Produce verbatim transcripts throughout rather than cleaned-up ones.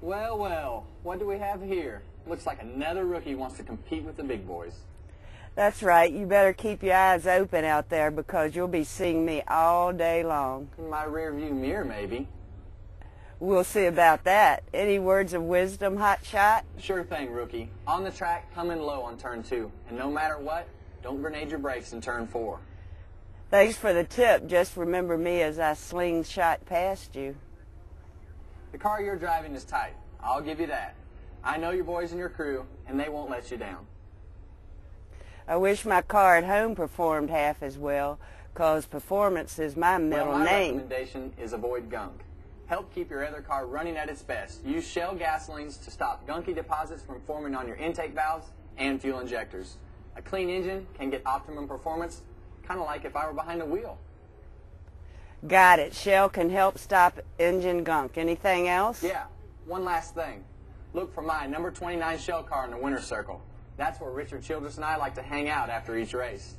Well, well, what do we have here? Looks like another rookie wants to compete with the big boys. That's right. You better keep your eyes open out there because you'll be seeing me all day long. In my rear view mirror, maybe. We'll see about that. Any words of wisdom, Hot Shot? Sure thing, rookie. On the track, come in low on turn two. And no matter what, don't grenade your brakes in turn four. Thanks for the tip. Just remember me as I slingshot past you. The car you're driving is tight. I'll give you that. I know your boys and your crew, and they won't let you down. I wish my car at home performed half as well, because performance is my middle well, my name. recommendation is avoid gunk. Help keep your other car running at its best. Use Shell gasolines to stop gunky deposits from forming on your intake valves and fuel injectors. A clean engine can get optimum performance, kind of like if I were behind the wheel. Got it. Shell can help stop engine gunk. Anything else? Yeah. One last thing. Look for my number twenty-nine Shell car in the winner's circle. That's where Richard Childress and I like to hang out after each race.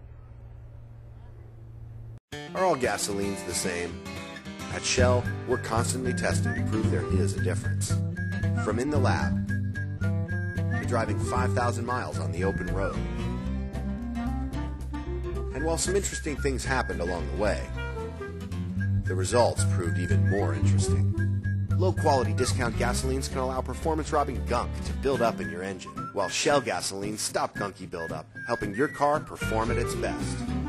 Are all gasolines the same? At Shell, we're constantly testing to prove there is a difference. From in the lab to driving five thousand miles on the open road. And while some interesting things happened along the way, the results proved even more interesting. Low-quality discount gasolines can allow performance-robbing gunk to build up in your engine, while Shell gasolines stop gunky buildup, helping your car perform at its best.